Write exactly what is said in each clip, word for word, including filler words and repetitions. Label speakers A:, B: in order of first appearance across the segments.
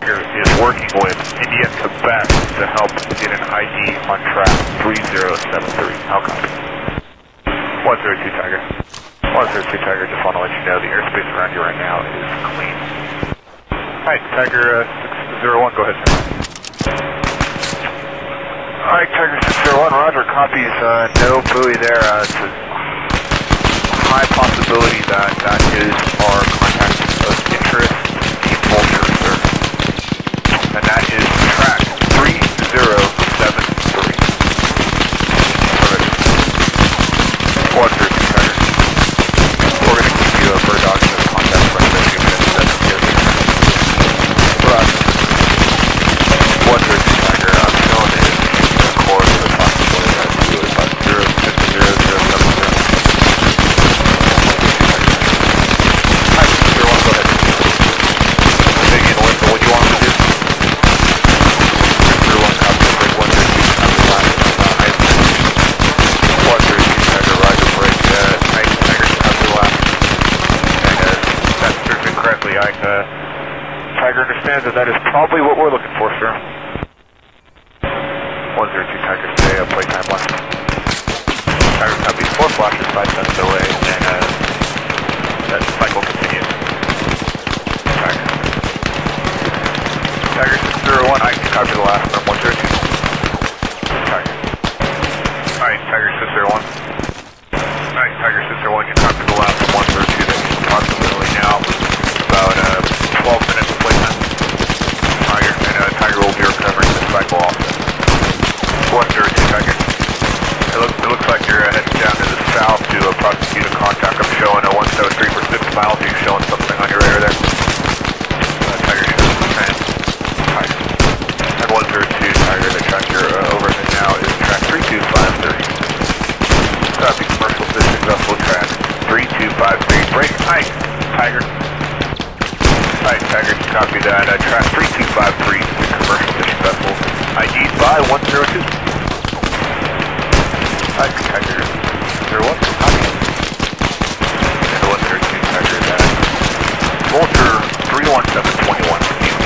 A: Tiger is working with India Quebec to help get an I D on track three zero seven three. How copy? one zero two Tiger. one zero two Tiger, just want to let you know the airspace around you right now is clean. Alright, Tiger uh, six zero one, go ahead, sir. Alright, Tiger six zero one, roger, copies, uh, no buoy there. Uh, it's a high possibility that that is our contact of interest, the Vulture, sir. And that is track three zero seven three. one zero two Tiger. We're going to keep you a bird dog in this contact for another few minutes. That's okay. Roger. one zero two Tiger, I'm showing it in the course of approximately that to about zero six zero zero seven zero. Hi, zero one, go ahead. Big in window, what do you want me to do? zero one, copy, break one zero two, copy, last, uh, ice. one zero two Tiger, roger, break, uh, ice, Tiger, copy, last. And, uh, that's certainly correctly, I, uh, Tiger understands that that is probably what we're looking for, sir. one zero two Tiger, stay up, playtime left. Tiger copy, four flashes, five cents away, and uh, that cycle continues. Tiger. Tiger six zero one, I can copy the last from one zero two. Tiger. Alright, Tiger six zero one. Alright, Tiger six zero one, you can copy the last from one zero two, that's approximately now about uh, twelve minutes of playtime. Tiger, and uh, Tiger will be recovering this cycle also. one zero two Tiger. It looks, it looks like you're uh, heading down to the south to uh, prosecute a contact. I'm showing a one seven three for six miles. Are you showing something on your radar there? Uh, Tiger shows the fan. Tiger. And one zero two Tiger, the track you're uh, over at now is track three two five three. Copy, commercial fishing vessel track three two five three. Break, Ike, Tiger. Alright, Tiger, copy that. Uh, track three two five three, commercial fishing vessel. I D'd by one zero two. Alright, Tiger zero one, copy. And one zero two, Tiger, that. Vulture three one seven two one.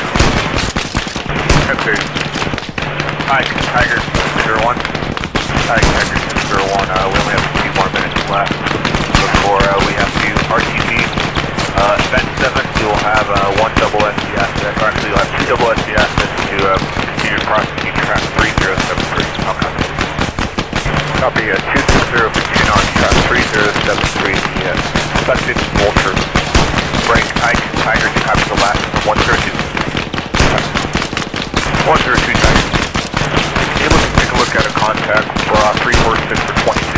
A: Okay. Alright, Tiger zero one. Alright, Tiger zero one, uh, we only have a few more minutes left before uh, we have to R T B. Uh, event seven, you will have uh, one double S D access, or actually you'll have two double S D access to uh, continue to prosecute track three zero seven three. I'll copy. Copy uh, two six zero, continue on track three zero seven three, the uh, suspected Vulture. Break, Ike, Tiger, to copy the last from one zero two. one zero two, Tiger. Can you look, take a look at a contact for uh, three four six for twenty-two?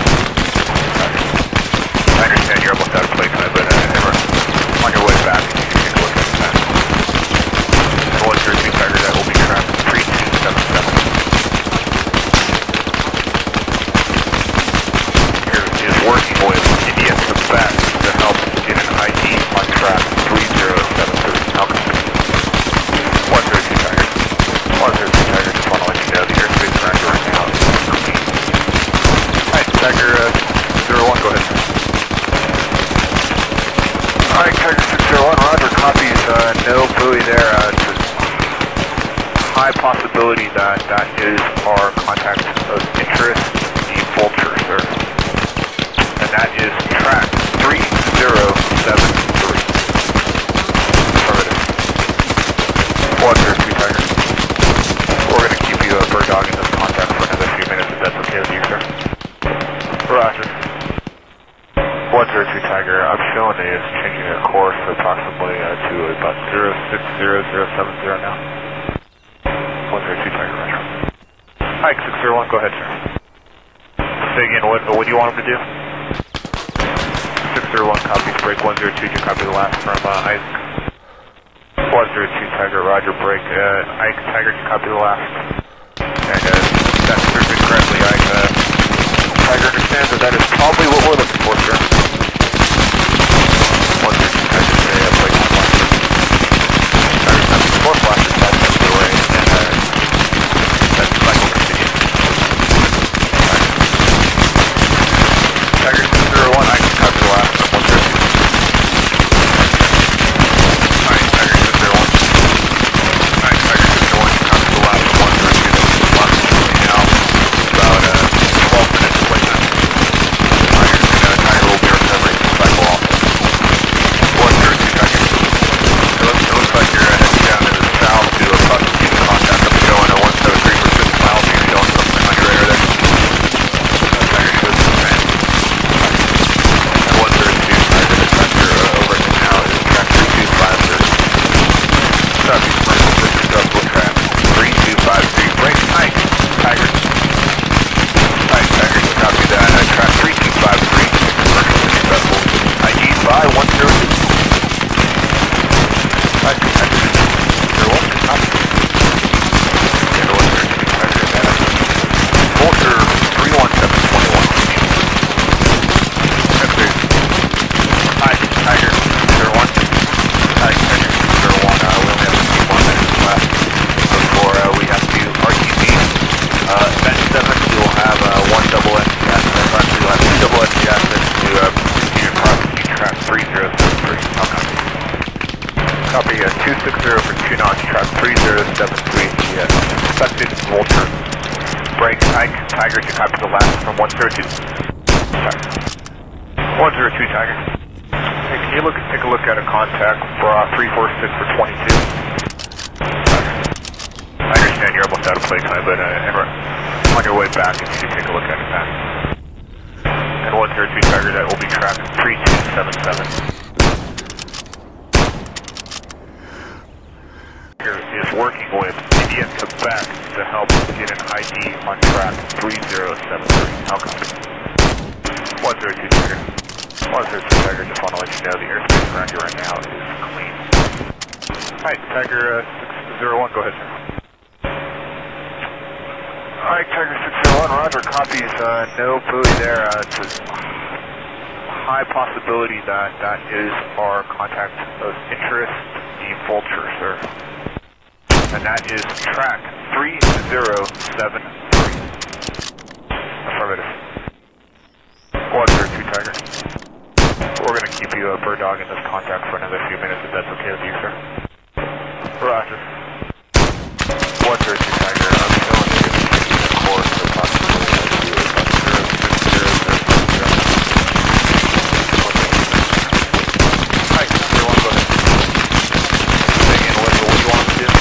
A: I understand you're almost out of playtime, but uh, on your way back, you can take a look at that. one zero two Tiger, that will be track three two seven seven. Here is working with India Quebec to help get an I D on track three zero seven three. How can one zero two Tiger. one zero two Tiger, just want to let you know the airspace around you right now is clean. Alright, Tiger uh, zero one, go ahead. Alright, Tiger six zero one, roger, copies, uh, no buoy there. Uh, it's a high possibility that that is our contact of interest, the Vulture, sir. And that is track three zero seven three. Affirmative. one zero two Tiger. We're going to keep you a bird dog in this contact for another few minutes if that's okay with you, sir. Roger. one zero two Tiger, I'm showing it is changing their course approximately uh, to about zero six zero zero seven zero now. one zero two Tiger, roger. Ike six zero one, go ahead, sir. Say again, what, what do you want him to do? six zero one copies, break one zero two, you copy the last from uh, Ike. one zero two Tiger, roger, break uh, Ike, Tiger, you copy the last. And uh, that's perfect correctly, Ike. Uh, Tiger understands that that is probably what we're looking for, sir. one zero two Tiger, stay up, like one flash. Tiger's having four flashes, five steps away, and uh, that cycle continues. Tiger six zero one, I can copy the last from one zero two. Alright, Tiger six zero one. two six zero for two knots, track three zero seven three, yes. Suspected Vulture. Break, Ike, Tiger to copy the last from one zero two. one zero two, Tiger. Hey, can you look, take a look at a contact for uh, three four six for twenty-two? I understand you're almost out of play time, but uh, on your way back, if you take a look at it back. And one zero two, Tiger, that will be track three two seven seven. Is working with India Quebec to help get an I D on track three zero seven three. How copy? one zero two, Tiger. one zero two, Tiger, just want to let you know the airspace around you right now is clean. Alright, Tiger uh, six zero one, go ahead, sir. Alright, Tiger six zero one, roger, copies, uh, no buoy there. Uh, it's a high possibility that that is our contact of interest, the Vulture, sir. And that is track three zero seven three. Affirmative. one zero two, Tiger. We're going to keep you a bird dog in this contact for another few minutes if that's okay with you, sir. Roger. one zero two, Tiger. I'm showing you the course of approximately zero six zero zero zero zero. Hi, zero one, go ahead. Say again, what, what do you want to do?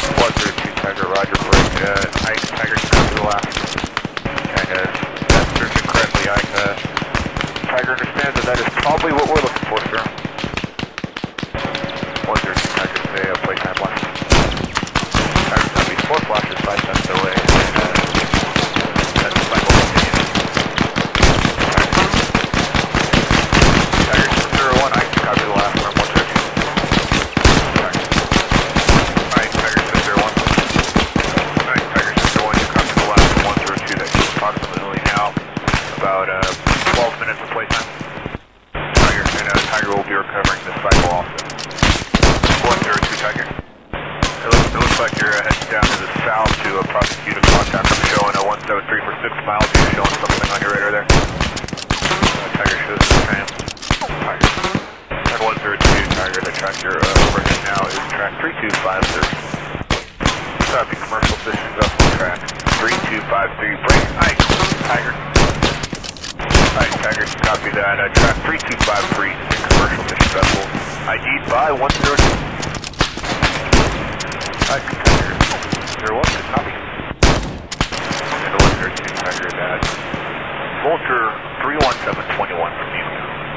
A: one zero two Tiger, roger, break. Uh, Ike, Tiger, come to the last. And uh, that's searching correctly, Ike. Uh, Tiger understands that that is probably what we're looking for, sir. one zero two Tiger, say uh, playtime left. Tiger's going to be four flashes, five cents delay, and uh, that's the cycle continues. Tiger six zero one, Ike, copy the last from one zero two. Alright, Tiger six zero one. Alright, Tiger six zero one, you copy the last from one zero two, that is approximately now about uh, twelve minutes of playtime. Tiger, and uh, Tiger will be recovering this cycle also. one zero two Tiger. It looks, it looks like you're uh, heading down to the south to uh, prosecute a contact. I'm showing a one seven three for six miles. You're showing something on your radar there. Uh, Tiger shows the same. Tiger. And one zero two Tiger, the track you're uh, overhead now is track three two five three. Copy commercial fishing vessel track three two five three. Break Ike. Tiger. Alright, Tiger, copy that. Uh, track three two five three is a commercial fishing vessel. I D'd by one zero two. Alright, Tiger, zero one, good copy. And one zero two Tiger, that Vulture three one seven two one from you.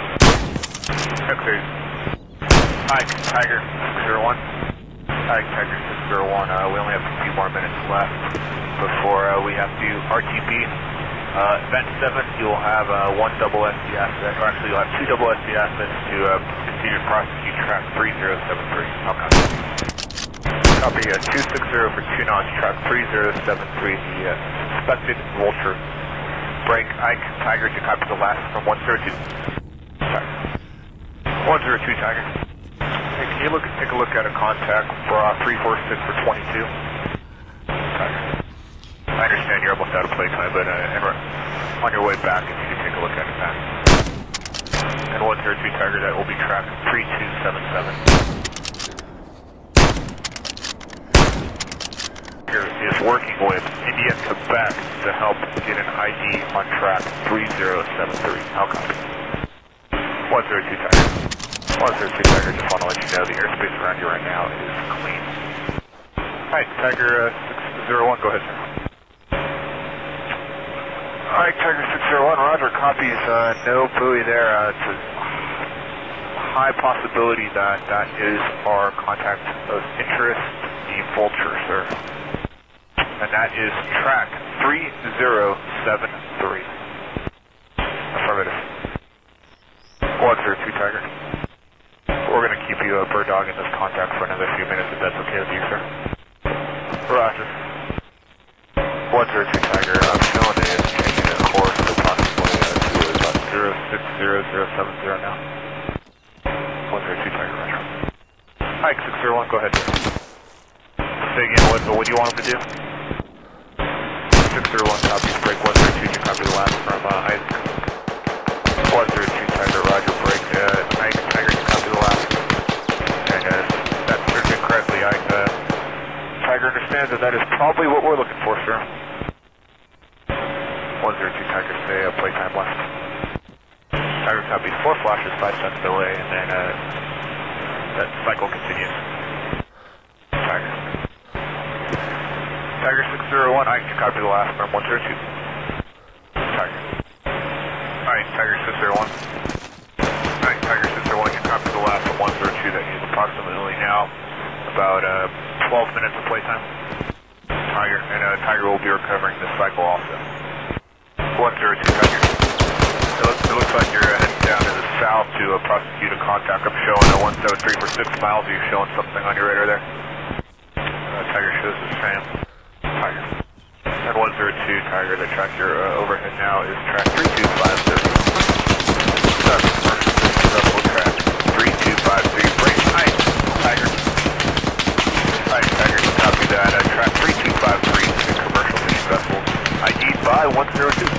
A: Okay. Alright, Tiger, six zero one. Alright, Tiger, six zero one, uh, we only have a few more minutes left before uh, we have to R T P. Uh, event seven, you'll have uh, one double S D asset, or actually you'll have two double S D assets to uh, continue to prosecute track three zero seven three. I'll copy. Copy uh, two six zero for two knots, track three zero seven three, the uh, suspected Vulture. Break Ike, Tiger to copy the last from one zero two. Tiger. one zero two Tiger. Hey, can you look, take a look at a contact for uh, three four six for twenty-two? Tiger. I understand you're almost out of playtime, but uh, on your way back, if you could take a look at it back. And one zero two Tiger, that will be track three two seven seven. Tiger is working with India Quebec to help get an I D on track three zero seven three. How copy? one zero two Tiger. one zero two Tiger, just want to let you know the airspace around you right now is clean. Alright, Tiger uh, six zero one, go ahead, sir. Alright, Tiger six zero one, roger, copies, uh, no buoy there. Uh, it's a high possibility that that is our contact of interest, the Vulture, sir. And that is track three zero seven three. Affirmative. one zero two Tiger. We're going to keep you a uh, bird dog in this contact for another few minutes if that's okay with you, sir. Roger. one zero two Tiger, I'm showing it is changing the course approximately uh, to about zero six zero zero seven zero now. one zero two Tiger, roger. Ike six zero one, go ahead. Say again, what, what do you want him to do? six zero one copies, break one zero two, you copy the last from uh, Ike. one zero two Tiger, roger, break uh, Ike, Tiger, you copy the last. And uh, that's searching correctly, Ike. Uh, Tiger understands that that is probably what we're looking for, sir. one zero two Tiger, say uh, playtime left. Tiger copies four flashes, five cents delay, and then uh, that cycle continues. Tiger. Tiger six zero one, I can copy the last from one zero two. Tiger. Alright, Tiger six zero one. Alright, Tiger six zero one, you can copy the last from one zero two, that is approximately now about uh, twelve minutes of playtime. Tiger, and uh, Tiger will be recovering this cycle also. one zero two Tiger. It looks, it looks like you're uh, heading down to the south to uh, prosecute a contact. I'm showing a one seven three for six miles. Are you showing something on your radar there? Uh, Tiger shows the same. Tiger. And one zero two Tiger, the track you're uh, overhead now is track three two five three. That's commercial fishing vessel track three two five three. Break Ike. Tiger. Alright, Tiger, copy that. Uh, track three two five three is a commercial fishing vessel. I D'd by one zero two.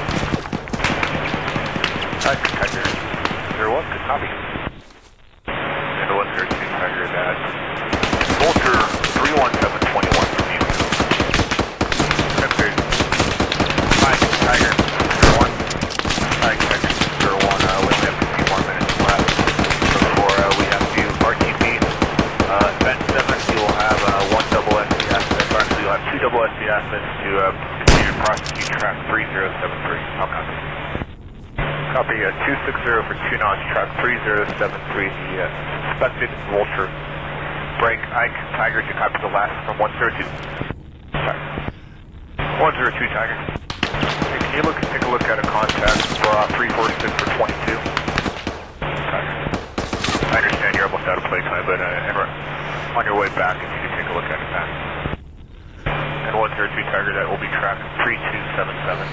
A: Alright, Tiger, zero one, good copy. And one zero two Tiger, that Vulture three one seven two one from you. Okay. Alright, Tiger, zero one. Alright, Tiger. request the admins to uh, continue to prosecute track three zero seven three. How copy? Copy uh, two six zero for two knots, track three zero seven three, the uh, suspected vulture. Break Ike Tiger to copy the last from one zero two. one zero two Tiger. Hey, can you look take a look at a contact for uh, three four six for twenty-two? Tiger. I understand you're almost out of playtime, but uh, on your way back, if you could take a look at it back. And one zero two Tiger, that will be track three two seven seven.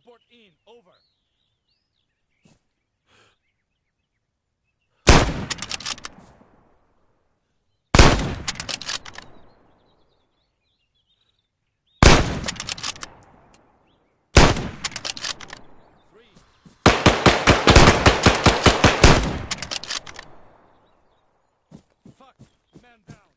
B: Support in. Over. Three. Fuck. Man down.